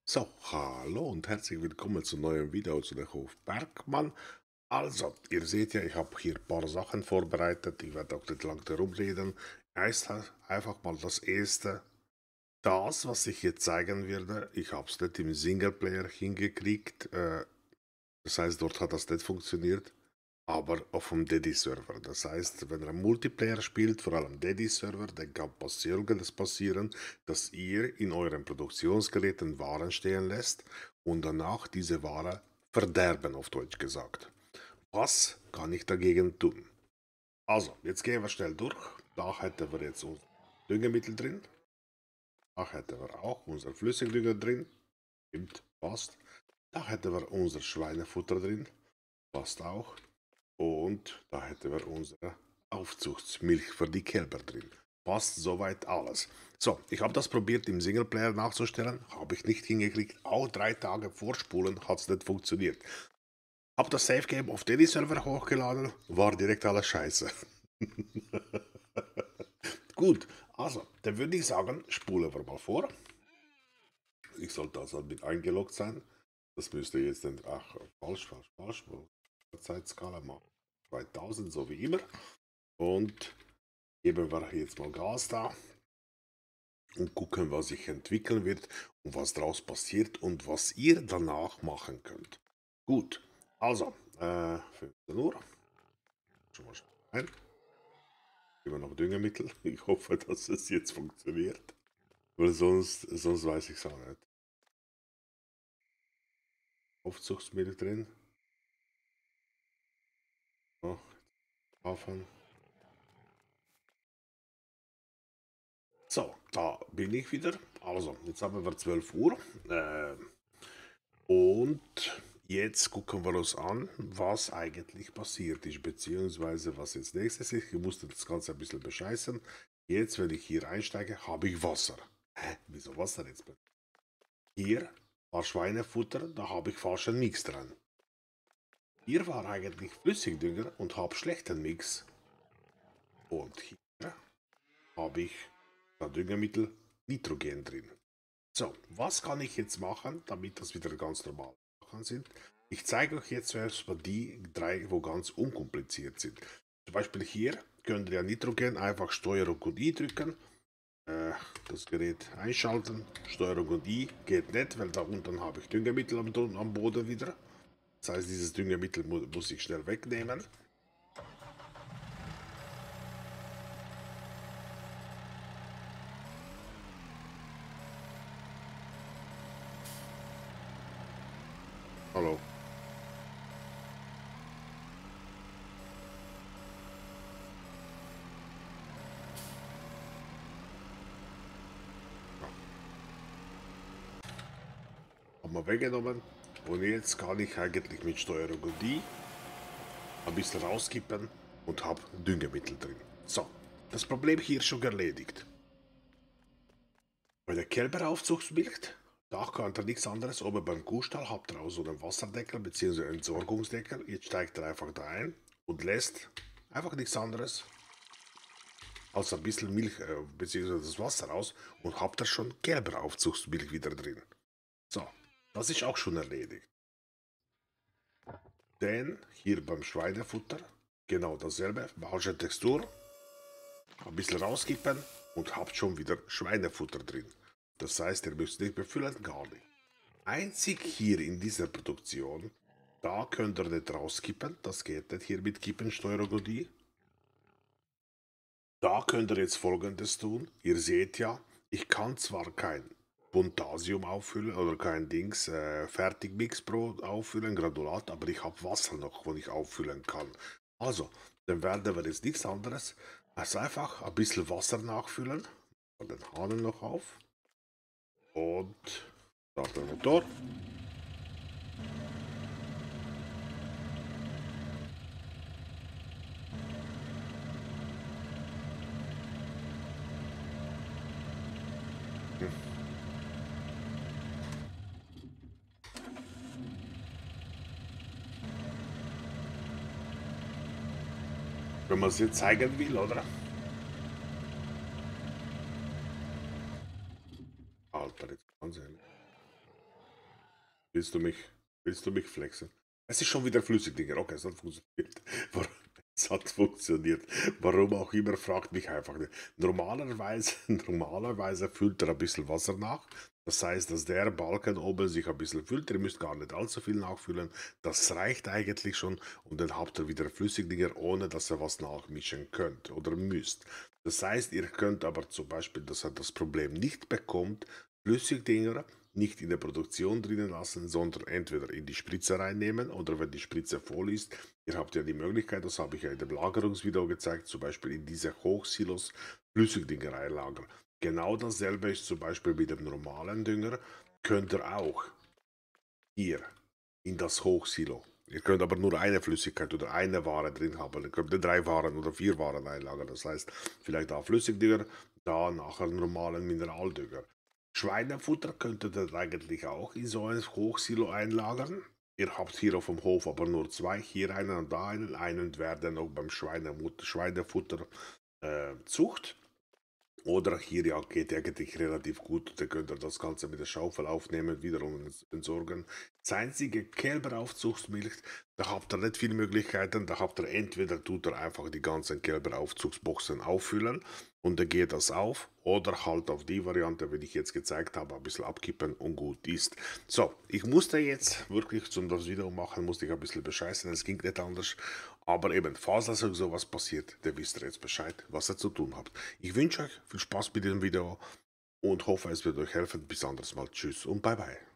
So, hallo und herzlich willkommen zu neuem Video zu der Hof Bergmann. Also, ihr seht ja, ich habe hier ein paar Sachen vorbereitet. Ich werde auch nicht lang darum reden. Erst einfach mal das erste. Das, was ich jetzt zeigen werde, ich habe es nicht im Singleplayer hingekriegt. Das heißt, dort hat das nicht funktioniert. Aber auf dem Daddy-Server. Das heißt, wenn ihr einen Multiplayer spielt, vor allem Daddy-Server, dann kann Folgendes passieren, dass ihr in euren Produktionsgeräten Waren stehen lässt und danach diese Ware verderben, auf Deutsch gesagt. Was kann ich dagegen tun? Also, jetzt gehen wir schnell durch. Da hätten wir jetzt unser Düngemittel drin. Da hätten wir auch unser Flüssigdünger drin. Stimmt, passt. Da hätten wir unser Schweinefutter drin. Passt auch. Und da hätten wir unsere Aufzuchtsmilch für die Kälber drin. Passt soweit alles. So, ich habe das probiert im Singleplayer nachzustellen. Habe ich nicht hingekriegt. Auch 3 Tage vorspulen hat es nicht funktioniert. Hab das Safe Game auf Daily Server hochgeladen. War direkt alles scheiße. Gut, also, dann würde ich sagen, spulen wir mal vor. Ich sollte also mit eingeloggt sein. Das müsste jetzt dann, ach, falsch. Zeitskala machen. 2000, so wie immer. Und geben wir jetzt mal Gas da und gucken, was sich entwickeln wird und was daraus passiert und was ihr danach machen könnt. Gut, also, 15 Uhr. Schon mal rein. Immer noch Düngemittel. Ich hoffe, dass es jetzt funktioniert. Weil sonst weiß ich es auch nicht. Aufzuchtsmittel drin. So, aufhören. So, da bin ich wieder. Also, jetzt haben wir 12 Uhr. Und jetzt gucken wir uns an, was eigentlich passiert ist, beziehungsweise was jetzt nächstes ist. Ich musste das Ganze ein bisschen bescheißen. Jetzt, wenn ich hier einsteige, habe ich Wasser. Hä? Wieso Wasser jetzt? Hier war Schweinefutter, da habe ich falschen Mix dran. Hier war eigentlich Flüssigdünger und habe schlechten Mix. Und hier habe ich das Düngemittel Nitrogen drin. So, was kann ich jetzt machen, damit das wieder ganz normal sind? Ich zeige euch jetzt zuerst mal die 3, wo ganz unkompliziert sind. Zum Beispiel hier könnt ihr ja Nitrogen einfach Steuerung und I drücken. Das Gerät einschalten. Steuerung und I geht nicht, weil da unten habe ich Düngemittel am Boden wieder. Das heißt, dieses Düngemittel muss ich schnell wegnehmen. Hallo. Haben wir weggenommen. Und jetzt kann ich eigentlich mit Steuerung und I ein bisschen rauskippen und habe Düngemittel drin. So, das Problem hier ist schon erledigt. Bei der Kälberaufzugsmilch, da könnt ihr nichts anderes, aber beim Kuhstall habt ihr auch so einen Wasserdeckel bzw. Entsorgungsdeckel. Jetzt steigt ihr einfach da ein und lässt einfach nichts anderes als ein bisschen Milch bzw. das Wasser raus und habt ihr schon Kälberaufzugsmilch wieder drin. So, das ist auch schon erledigt. Denn hier beim Schweinefutter genau dasselbe, falsche Textur, ein bisschen rauskippen und habt schon wieder Schweinefutter drin. Das heißt, ihr müsst nicht befüllen, gar nicht. Einzig hier in dieser Produktion, da könnt ihr nicht rauskippen, das geht nicht hier mit Kippensteuerung und die. Da könnt ihr jetzt Folgendes tun, ihr seht ja, ich kann zwar kein Pontasium auffüllen oder kein Dings, Fertigmix Pro auffüllen, Granulat, aber ich habe Wasser noch, wo ich auffüllen kann. Also, dann werden wir jetzt nichts anderes als einfach ein bisschen Wasser nachfüllen, den Hahn noch auf und start den Motor. Wenn man es jetzt zeigen will, oder? Alter, jetzt Wahnsinn. Willst du mich, willst du mich flexen? Es ist schon wieder flüssig, Digga. Okay, es hat funktioniert. Warum? Es hat funktioniert. Warum auch immer, fragt mich einfach nicht. Normalerweise füllt er ein bisschen Wasser nach. Das heißt, dass der Balken oben sich ein bisschen füllt. Ihr müsst gar nicht allzu viel nachfüllen. Das reicht eigentlich schon. Und dann habt ihr wieder Flüssigdinger, ohne dass ihr was nachmischen könnt oder müsst. Das heißt, ihr könnt aber zum Beispiel, dass ihr das Problem nicht bekommt, Flüssigdinger nicht in der Produktion drinnen lassen, sondern entweder in die Spritze reinnehmen oder wenn die Spritze voll ist. Ihr habt ja die Möglichkeit, das habe ich ja in dem Lagerungsvideo gezeigt, zum Beispiel in diese Hochsilos Flüssigdinger einlagern. Genau dasselbe ist zum Beispiel mit dem normalen Dünger, könnt ihr auch hier in das Hochsilo. Ihr könnt aber nur eine Flüssigkeit oder eine Ware drin haben. Ihr könnt 3 Waren oder 4 Waren einlagern. Das heißt, vielleicht da Flüssigdünger, da nachher normalen Mineraldünger. Schweinefutter könntet ihr eigentlich auch in so ein Hochsilo einlagern. Ihr habt hier auf dem Hof aber nur 2, hier einen und da einen. Einen werden auch beim Schweinefutter Zucht. Oder hier ja, geht eigentlich relativ gut. Da könnt ihr das Ganze mit der Schaufel aufnehmen, wiederum entsorgen. Das einzige Kälberaufzugsmilch, da habt ihr nicht viele Möglichkeiten. Da habt ihr entweder tut ihr einfach die ganzen Kälberaufzugsboxen auffüllen und dann geht das auf. Oder halt auf die Variante, wie ich jetzt gezeigt habe, ein bisschen abkippen und gut ist. So, ich musste jetzt wirklich zum das Video machen, musste ich ein bisschen bescheißen. Es ging nicht anders. Aber eben, falls also sowas passiert, dann wisst ihr jetzt Bescheid, was ihr zu tun habt. Ich wünsche euch viel Spaß mit diesem Video und hoffe, es wird euch helfen. Bis anderes Mal. Tschüss und bye bye.